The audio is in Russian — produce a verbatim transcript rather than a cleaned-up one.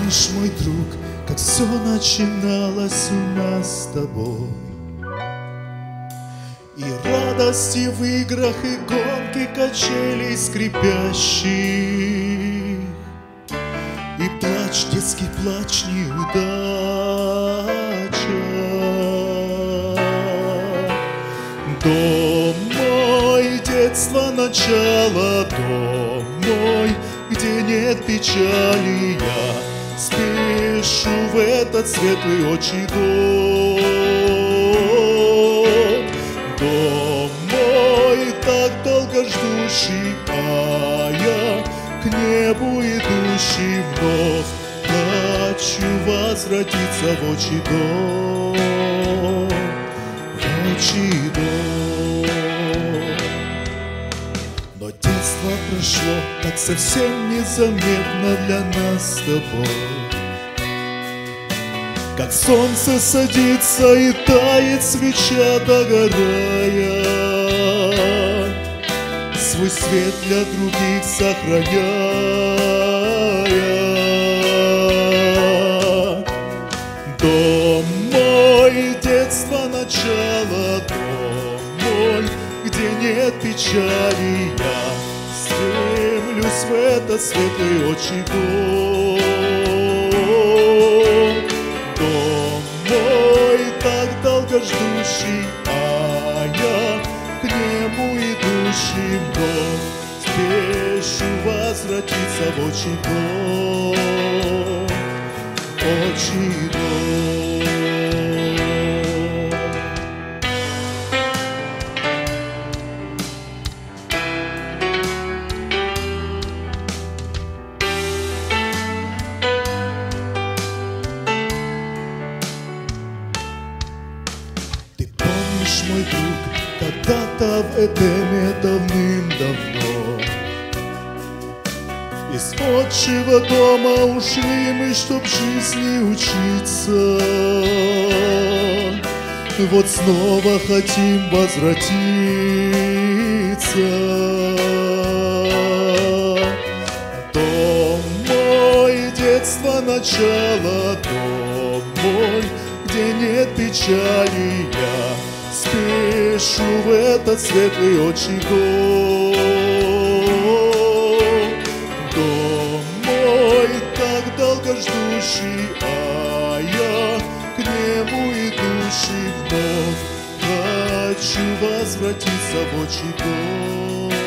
помнишь, мой друг, как все начиналось у нас с тобой? И радости в играх, и гонки качелей скрипящих, и плач, детский плач, неудача. Дом мой, детство, начало, дом мой, где нет печали, я спешу в этот светлый отчий дом. Дом мой, так долго ждущий, а я к небу идущий, вновь хочу возвратиться в отчий дом, в отчий дом. Но детство прошло так совсем незаметно для нас с тобой. Как солнце садится и тает свеча, догорая, свой свет для других сохраняя. Дом мой, детство, начало, дом мой, где нет печали, я стремлюсь в этот светлый отчий дом. Дом мой, так долго ждущий, а я к нему идущий, вновь спешу возвратиться в отчий дом, отчий дом. Мой друг, когда-то в Эдеме давным-давно из отчего дома ушли мы, чтоб жизни учиться. Вот снова хотим возвратиться. Дом мой, детство, начало, дом мой, где нет печали, я спешу в этот светлый отчий дом. Дом мой, так долго ждущий, а я к нему идущий, вновь хочу возвратиться в отчий дом,